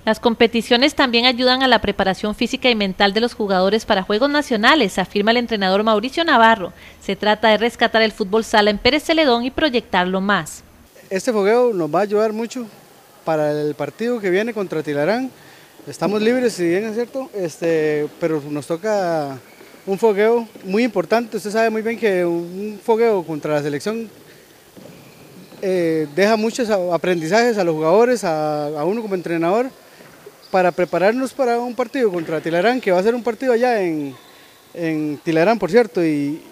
Las competiciones también ayudan a la preparación física y mental de los jugadores para Juegos Nacionales, afirma el entrenador Mauricio Navarro. Se trata de rescatar el fútbol sala en Pérez Celedón y proyectarlo más. Este fogueo nos va a ayudar mucho para el partido que viene contra Tilarán. Estamos libres, si bien es cierto, pero nos toca un fogueo muy importante. Usted sabe muy bien que un fogueo contra la selección deja muchos aprendizajes a los jugadores, a uno como entrenador, para prepararnos para un partido contra Tilarán, que va a ser un partido allá en Tilarán, por cierto, y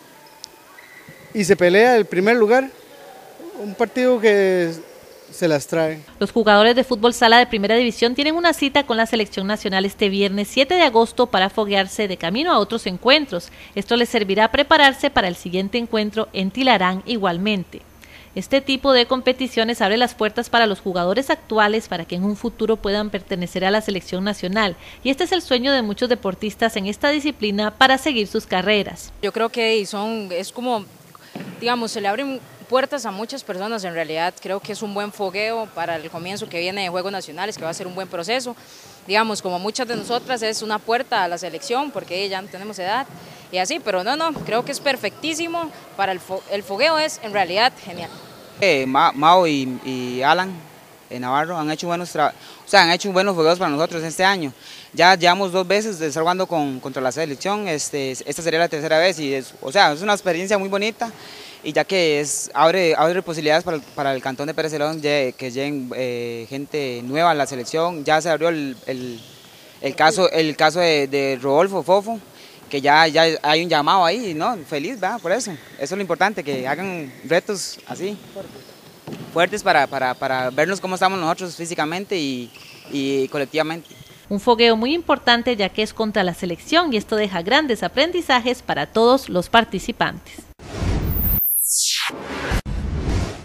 se pelea el primer lugar, un partido que se las trae. Los jugadores de fútbol sala de primera división tienen una cita con la selección nacional este viernes 7 de agosto para foguearse de camino a otros encuentros. Esto les servirá a prepararse para el siguiente encuentro en Tilarán igualmente. Este tipo de competiciones abre las puertas para los jugadores actuales para que en un futuro puedan pertenecer a la selección nacional, y este es el sueño de muchos deportistas en esta disciplina para seguir sus carreras. Yo creo que es como, digamos, se le abren puertas a muchas personas. En realidad creo que es un buen fogueo para el comienzo que viene de Juegos Nacionales, que va a ser un buen proceso. Digamos, como muchas de nosotras, es una puerta a la selección porque ya no tenemos edad y así, pero no, creo que es perfectísimo para el fogueo, es en realidad genial. Mao y Alan Navarro han hecho buenos fogueos para nosotros este año. Ya llevamos 2 veces de estar jugando contra la selección, esta sería la 3ª vez y es una experiencia muy bonita, y ya que abre posibilidades para el cantón de Pérez Celedón que lleguen gente nueva a la selección. Ya se abrió el caso de Rodolfo Fofo, que ya hay un llamado ahí, ¿no? Feliz, ¿verdad? Por eso. Eso es lo importante, que hagan retos así, fuertes para vernos cómo estamos nosotros físicamente y colectivamente. Un fogueo muy importante ya que es contra la selección y esto deja grandes aprendizajes para todos los participantes.